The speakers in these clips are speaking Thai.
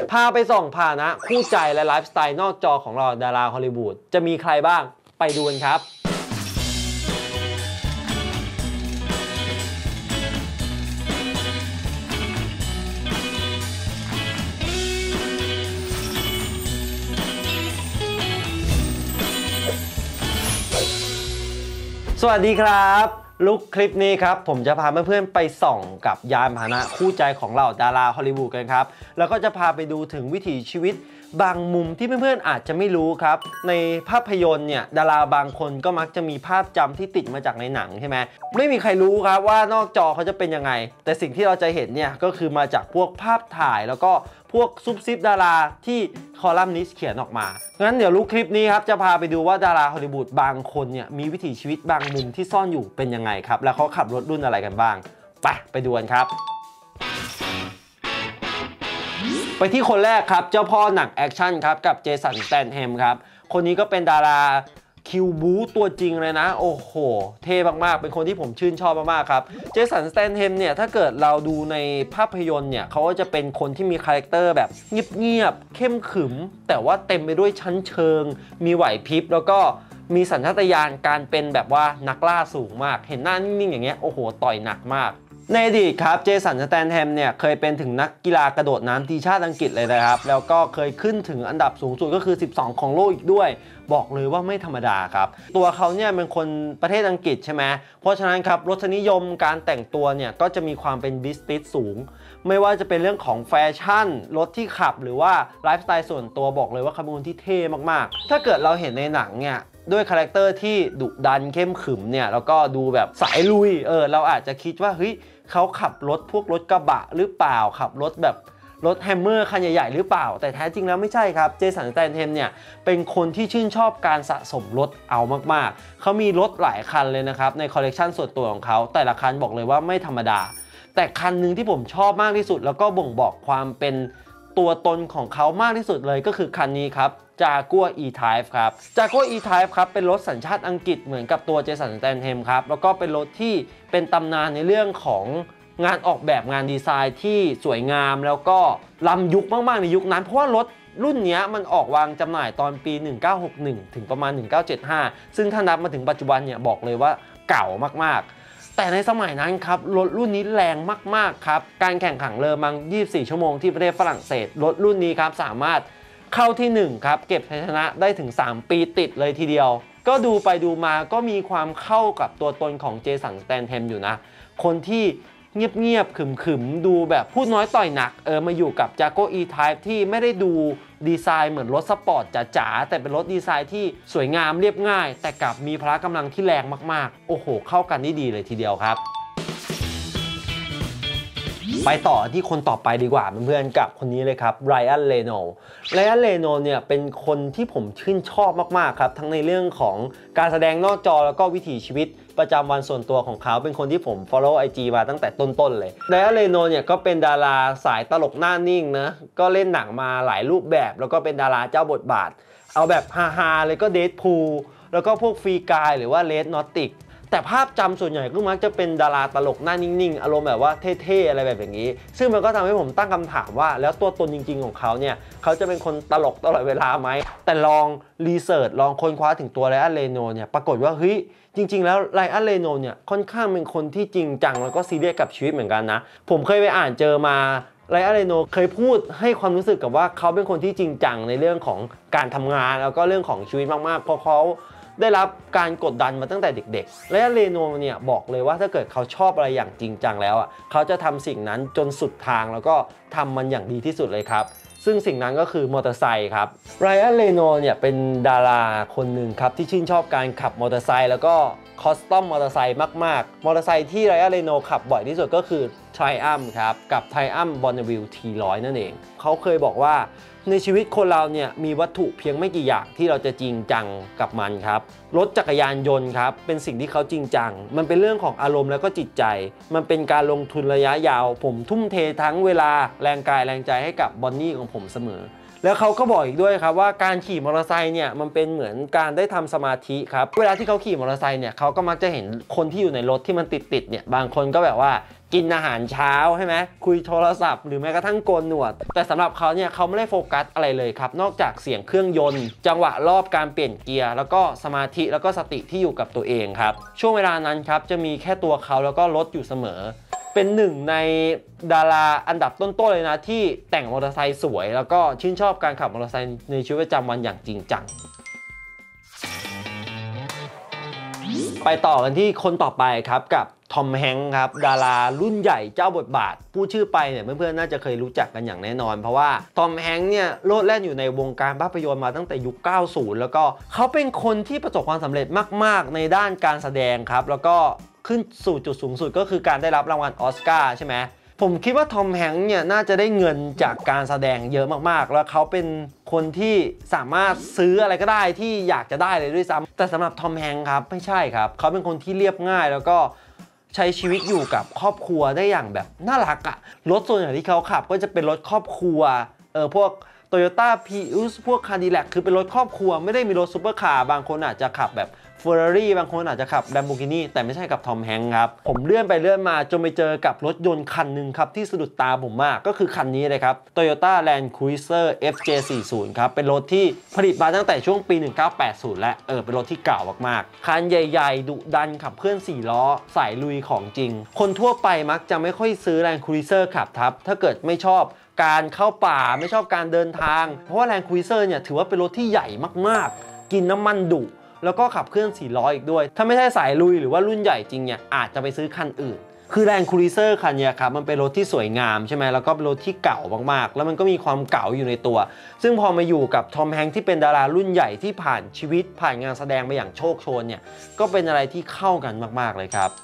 พาไปส่องพานะคู่ใจและไลฟ์สไตล์นอกจอของเราดาราฮอลลีวูดจะมีใครบ้างไปดูกันครับสวัสดีครับลุคคลิปนี้ครับผมจะพาเพื่อนๆไปส่องกับยานพาหนะคู่ใจของเราดาราฮอลลีวูดกันครับแล้วก็จะพาไปดูถึงวิถีชีวิตบางมุมที่เพื่อนๆอาจจะไม่รู้ครับในภาพยนตร์เนี่ยดาราบางคนก็มักจะมีภาพจำที่ติดมาจากในหนังใช่ไหมไม่มีใครรู้ครับว่านอกจอเขาจะเป็นยังไงแต่สิ่งที่เราจะเห็นเนี่ยก็คือมาจากพวกภาพถ่ายแล้วก็พวกซุบซิบดาราที่คอลัมนิสต์เขียนออกมางั้นเดี๋ยวรู้คลิปนี้ครับจะพาไปดูว่าดาราฮอลลีวูดบางคนเนี่ยมีวิถีชีวิตบางมุมที่ซ่อนอยู่เป็นยังไงครับแล้วเขาขับรถรุ่นอะไรกันบ้างไปดูกันครับไปที่คนแรกครับเจ้าพ่อหนังแอคชั่นครับกับเจสัน สแตนแฮมครับคนนี้ก็เป็นดาราคิวบูตัวจริงเลยนะโอ้โหเท่มากๆเป็นคนที่ผมชื่นชอบมากๆครับเจสัน สแตนแฮมเนี่ยถ้าเกิดเราดูในภาพยนตร์เนี่ยเขาก็จะเป็นคนที่มีคาแรคเตอร์แบบเงียบๆเข้มขรึมแต่ว่าเต็มไปด้วยชั้นเชิงมีไหวพริบแล้วก็มีสัญชาตญาณการเป็นแบบว่านักล่าสูงมากเห็นหน้านิ่งๆอย่างเงี้ยโอ้โหต่อยหนักมากในอดีตครับเจสัน สแตนแฮมเนี่ยเคยเป็นถึงนักกีฬากระโดดน้ำทีมชาติอังกฤษเลยนะครับแล้วก็เคยขึ้นถึงอันดับสูงสุดก็คือ12ของโลกอีกด้วยบอกเลยว่าไม่ธรรมดาครับตัวเขาเนี่ยเป็นคนประเทศอังกฤษใช่ไหมเพราะฉะนั้นครับรสนิยมการแต่งตัวเนี่ยก็จะมีความเป็นบิสติสสูงไม่ว่าจะเป็นเรื่องของแฟชั่นรถที่ขับหรือว่าไลฟ์สไตล์ส่วนตัวบอกเลยว่าเขาเป็นคนที่เท่มากๆถ้าเกิดเราเห็นในหนังเนี่ยด้วยคาแรคเตอร์ที่ดุดันเข้มขรึมเนี่ยแล้วก็ดูแบบสายลุยเราอาจจะคิดว่าเฮ้ยเขาขับรถพวกรถกระบะหรือเปล่าขับรถแบบรถแฮมเมอร์คันใหญ่ๆหรือเปล่าแต่แท้จริงแล้วไม่ใช่ครับเจสัน สแตนแฮมเนี่ยเป็นคนที่ชื่นชอบการสะสมรถเอามากๆเขามีรถหลายคันเลยนะครับในคอลเลกชันส่วนตัวของเขาแต่ละคันบอกเลยว่าไม่ธรรมดาแต่คันหนึ่งที่ผมชอบมากที่สุดแล้วก็บ่งบอกความเป็นตัวตนของเขามากที่สุดเลยก็คือคันนี้ครับJaguar E-Type ครับ Jaguar E-Type ครับเป็นรถสัญชาติอังกฤษเหมือนกับตัวเจสัน สแตนแฮมครับแล้วก็เป็นรถที่เป็นตำนานในเรื่องของงานออกแบบงานดีไซน์ที่สวยงามแล้วก็ล้ำยุคมากๆในยุคนั้นเพราะว่ารถรุ่นนี้มันออกวางจำหน่ายตอนปี1961ถึงประมาณ1975ซึ่งถ้านับมาถึงปัจจุบันเนี่ยบอกเลยว่าเก่ามากๆแต่ในสมัยนั้นครับรถรุ่นนี้แรงมากๆครับการแข่งขันเลอมัง24 ชั่วโมงที่ประเทศฝรั่งเศสรถรุ่นนี้ครับสามารถเข้าที่1ครับเก็บชัยชนะได้ถึง3 ปีติดเลยทีเดียวก็ดูไปดูมาก็มีความเข้ากับตัวตนของเจสัน สแตนแฮมอยู่นะคนที่เงียบๆขึมๆดูแบบพูดน้อยต่อยหนักมาอยู่กับ Jaguar E-Type ที่ไม่ได้ดูดีไซน์เหมือนรถสปอร์ตจ๋าๆแต่เป็นรถดีไซน์ที่สวยงามเรียบง่ายแต่กลับมีพละกำลังที่แรงมากๆโอ้โหเข้ากันได้ดีเลยทีเดียวครับไปต่อที่คนต่อไปดีกว่าเพื่อนๆกับคนนี้เลยครับไรอัน เรโนลด์เนี่ยเป็นคนที่ผมชื่นชอบมากๆครับทั้งในเรื่องของการแสดงนอกจอแล้วก็วิถีชีวิตประจำวันส่วนตัวของเขาเป็นคนที่ผม follow IG มาตั้งแต่ต้นๆเลยไรอัน เรโนลด์เนี่ยก็เป็นดาราสายตลกหน้านิ่งนะก็เล่นหนังมาหลายรูปแบบแล้วก็เป็นดาราเจ้าบทบาทเอาแบบฮาๆเลยก็เดดพูลแล้วก็พวกฟรีกายหรือว่าเลดนอตติกแต่ภาพจำส่วนใหญ่ก็มักจะเป็นดาราตลกหน้านิ่งๆอารมณ์แบบว่าเท่ๆอะไรแบบนี้ซึ่งมันก็ทำให้ผมตั้งคำถามว่าแล้วตัวตนจริงๆของเขาเนี่ยเขาจะเป็นคนตลกตลอดเวลาไหมแต่ลองรีเสิร์ชลองค้นคว้าถึงตัวไรอัน เรโนลด์เนี่ยปรากฏว่าเฮ้ยจริงๆแล้วไรอัน เรโนลด์เนี่ยค่อนข้างเป็นคนที่จริงจังแล้วก็ซีเรียสกับชีวิตเหมือนกันนะผมเคยไปอ่านเจอมาไรอัน เรโนลด์เคยพูดให้ความรู้สึกกับว่าเขาเป็นคนที่จริงจังในเรื่องของการทำงานแล้วก็เรื่องของชีวิตมากๆเพราะเขาได้รับการกดดันมาตั้งแต่เด็กๆและเรโนลด์เนี่ยบอกเลยว่าถ้าเกิดเขาชอบอะไรอย่างจริงจังแล้วเขาจะทำสิ่งนั้นจนสุดทางแล้วก็ทำมันอย่างดีที่สุดเลยครับซึ่งสิ่งนั้นก็คือมอเตอร์ไซค์ครับไรอัน เรโนลด์เนี่ยเป็นดาราคนหนึ่งครับที่ชื่นชอบการขับมอเตอร์ไซค์แล้วก็คอสตอมมอเตอร์ไซค์มากๆมอเตอร์ไซค์ที่ไรอัน เรโนลด์ขับบ่อยที่สุดก็คือ Triumph ครับกับ Triumph Bonneville T100 นั่นเองเขาเคยบอกว่าในชีวิตคนเราเนี่ยมีวัตถุเพียงไม่กี่อย่างที่เราจะจริงจังกับมันครับรถจักรยานยนต์ครับเป็นสิ่งที่เขาจริงจังมันเป็นเรื่องของอารมณ์แล้วก็จิตใจมันเป็นการลงทุนระยะยาวผมทุ่มเททั้งเวลาแรงกายแรงใจให้กับบอนนี่ของผมเสมอแล้วเขาก็บอกอีกด้วยครับว่าการขี่มอเตอร์ไซค์เนี่ยมันเป็นเหมือนการได้ทำสมาธิครับเวลาที่เขาขี่มอเตอร์ไซค์เนี่ยเขาก็มักจะเห็นคนที่อยู่ในรถที่มันติดเนี่ยบางคนก็แบบว่ากินอาหารเช้าใช่ไหมคุยโทรศัพท์หรือแม้กระทั่งโกนหนวดแต่สำหรับเขาเนี่ยเขาไม่ได้โฟกัสอะไรเลยครับนอกจากเสียงเครื่องยนต์จังหวะรอบการเปลี่ยนเกียร์แล้วก็สมาธิแล้วก็สติที่อยู่กับตัวเองครับช่วงเวลานั้นครับจะมีแค่ตัวเขาแล้วก็รถอยู่เสมอเป็นหนึ่งในดาราอันดับต้นๆเลยนะที่แต่งมอเตอร์ไซค์สวยแล้วก็ชื่นชอบการขับมอเตอร์ไซค์ในชีวิตประจำวันอย่างจริงจังไปต่อกันที่คนต่อไปครับกับทอมแฮงค์ครับดารารุ่นใหญ่เจ้าบทบาทพูดชื่อไปเนี่ยเพื่อนๆน่าจะเคยรู้จักกันอย่างแน่นอนเพราะว่าทอมแฮงค์เนี่ยโลดแล่นอยู่ในวงการภาพยนตร์มาตั้งแต่ยุค 90 แล้วก็เขาเป็นคนที่ประสบความสำเร็จมากๆในด้านการแสดงครับแล้วก็ขึ้นสู่จุดสูงสุดก็คือการได้รับรางวัลออสการ์ใช่ไหมผมคิดว่าทอมแฮงค์เนี่ยน่าจะได้เงินจากการแสดงเยอะมากๆแล้วเขาเป็นคนที่สามารถซื้ออะไรก็ได้ที่อยากจะได้เลยด้วยซ้ำแต่สำหรับทอมแฮงค์ครับไม่ใช่ครับเขาเป็นคนที่เรียบง่ายแล้วก็ใช้ชีวิตอยู่กับครอบครัวได้อย่างแบบน่ารักอะรถส่วนใหญ่ที่เขาขับก็จะเป็นรถครอบครัวพวก Toyota Prius พวก Cadillac คือเป็นรถครอบครัวไม่ได้มีรถซุปเปอร์คาร์บางคนอาจจะขับแบบFerrari บางคนอาจจะขับ Lamborghini แต่ไม่ใช่กับทอมแฮงค์ครับผมเลื่อนไปเลื่อนมาจนไปเจอกับรถยนต์คันหนึ่งครับที่สะดุดตาผมมากก็คือคันนี้เลยครับ Toyota Land Cruiser FJ40 ครับเป็นรถที่ผลิตมาตั้งแต่ช่วงปี 1980 และเป็นรถที่เก่ามากๆคันใหญ่ๆดุดันขับเคลื่อน4ล้อสายลุยของจริงคนทั่วไปมักจะไม่ค่อยซื้อ Land Cruiser ขับครับถ้าเกิดไม่ชอบการเข้าป่าไม่ชอบการเดินทางเพราะว่า Land Cruiser เนี่ยถือว่าเป็นรถที่ใหญ่มากๆกินน้ำมันดุแล้วก็ขับเคลื่อน4ล้ออีกด้วยถ้าไม่ใช่สายลุยหรือว่ารุ่นใหญ่จริงเนี่ยอาจจะไปซื้อคันอื่นคือ Land Cruiser คันนี้ครับมันเป็นรถที่สวยงามใช่ไหมแล้วก็เป็นรถที่เก่ามากๆแล้วมันก็มีความเก่าอยู่ในตัวซึ่งพอมาอยู่กับทอมแฮงค์ที่เป็นดารารุ่นใหญ่ที่ผ่านชีวิตผ่านงานแสดงมาอย่างโชคโชนเนี่ยก็เป็นอะไรที่เข้ากันมากๆเลยครับ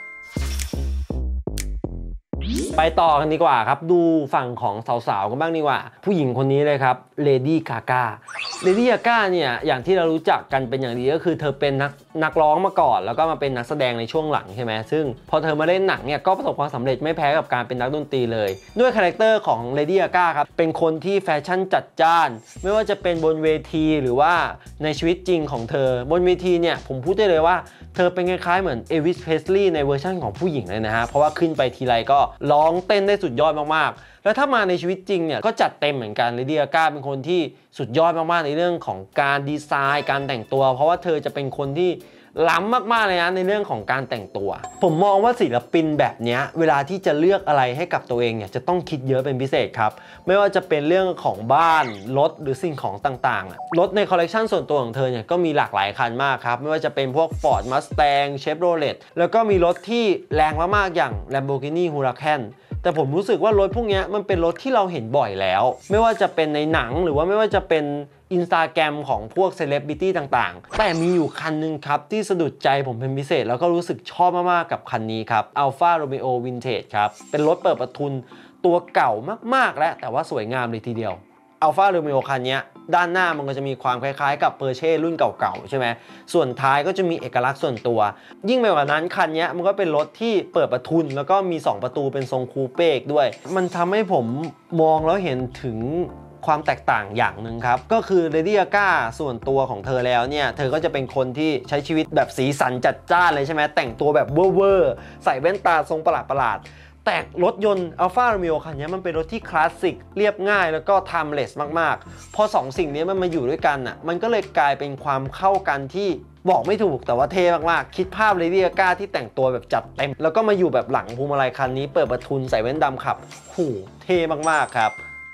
ไปต่อกันดีกว่าครับดูฝั่งของสาวๆกันบ้างดีกว่าผู้หญิงคนนี้เลยครับเลดี้กาก้าเนี่ยอย่างที่เรารู้จักกันเป็นอย่างดีก็คือเธอเป็นนักร้องมาก่อนแล้วก็มาเป็นนักแสดงในช่วงหลังใช่ไหมซึ่งพอเธอมาเล่นหนังเนี่ยก็ประสบความสำเร็จไม่แพ้กับการเป็นนักดนตรีเลยด้วยคาแรคเตอร์ของเลดี้กาก้าครับเป็นคนที่แฟชั่นจัดจ้านไม่ว่าจะเป็นบนเวทีหรือว่าในชีวิตจริงของเธอบนเวทีเนี่ยผมพูดได้เลยว่าเธอเป็นคล้ายๆเหมือนเอวิส เพสลีย์ในเวอร์ชันของผู้หญิงเลยนะฮะเพราะว่าขึ้นไปทีไรก็ร้องเต้นได้สุดยอดมากๆแล้วถ้ามาในชีวิตจริงเนี่ยก็จัดเต็มเหมือนกันเลดี้กาก้าเป็นคนที่สุดยอดมากๆในเรื่องของการดีไซน์การแต่งตัวเพราะว่าเธอจะเป็นคนที่ล้ำมากๆเลยนะในเรื่องของการแต่งตัวผมมองว่าศิลปินแบบนี้เวลาที่จะเลือกอะไรให้กับตัวเองเนี่ยจะต้องคิดเยอะเป็นพิเศษครับไม่ว่าจะเป็นเรื่องของบ้านรถหรือสิ่งของต่างๆรถในคอลเลกชันส่วนตัวของเธอเนี่ยก็มีหลากหลายคันมากครับไม่ว่าจะเป็นพวก Ford Mustang Chevrolet แล้วก็มีรถที่แรงมากๆอย่าง Lamborghini Huracanแต่ผมรู้สึกว่ารถพวกนี้มันเป็นรถที่เราเห็นบ่อยแล้วไม่ว่าจะเป็นในหนังหรือว่าไม่ว่าจะเป็นInstagram ของพวกเซเลบริตี้ต่างๆแต่มีอยู่คันนึงครับที่สะดุดใจผมเป็นพิเศษแล้วก็รู้สึกชอบมากๆกับคันนี้ครับ Alfa Romeo Vintage ครับเป็นรถเปิดประทุนตัวเก่ามากๆและแต่ว่าสวยงามเลยทีเดียว Alfa Romeo คันนี้ด้านหน้ามันก็จะมีความคล้ายๆกับ Porsche รุ่นเก่าๆใช่ไหมส่วนท้ายก็จะมีเอกลักษณ์ส่วนตัวยิ่งไปกว่านั้นคันนี้มันก็เป็นรถที่เปิดประทุนแล้วก็มี2ประตูเป็นทรงคูเป้ด้วยมันทำให้ผมมองแล้วเห็นถึงความแตกต่างอย่างหนึ่งครับก็คือเลดี้กาก้าส่วนตัวของเธอแล้วเนี่ยเธอก็จะเป็นคนที่ใช้ชีวิตแบบสีสันจัดจ้านเลยใช่ไหมแต่งตัวแบบเวอร์ใส่แว่นตาทรงประหลาดแต่รถยนต์ Alfa Romeo คันนี้มันเป็นรถที่คลาสสิกเรียบง่ายแล้วก็ timeless มากๆพอ2สิ่งนี้มันมาอยู่ด้วยกันอ่ะมันก็เลยกลายเป็นความเข้ากันที่บอกไม่ถูกแต่ว่าเท่มากๆคิดภาพเลดี้กาก้าที่แต่งตัวแบบจัดเต็มแล้วก็มาอยู่แบบหลังพวงมาลัยคันนี้เปิดประทุนใส่แว่นดำขับโหเท่มากๆครับ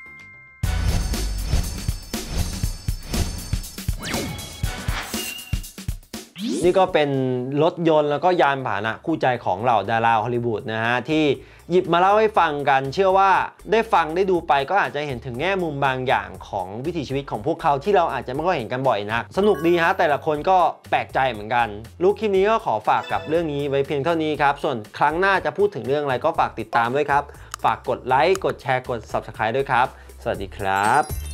นี่ก็เป็นรถยนต์แล้วก็ยานพาหนะคู่ใจของเหล่าดาราฮอลลีวูดนะฮะที่หยิบมาเล่าให้ฟังกันเชื่อว่าได้ฟังได้ดูไปก็อาจจะเห็นถึงแง่มุมบางอย่างของวิถีชีวิตของพวกเขาที่เราอาจจะไม่ค่อยเห็นกันบ่อยนักสนุกดีฮะแต่ละคนก็แปลกใจเหมือนกันลูกคลิปนี้ก็ขอฝากกับเรื่องนี้ไว้เพียงเท่านี้ครับส่วนครั้งหน้าจะพูดถึงเรื่องอะไรก็ฝากติดตามด้วยครับฝากกดไลค์กดแชร์กด Subscribe ด้วยครับสวัสดีครับ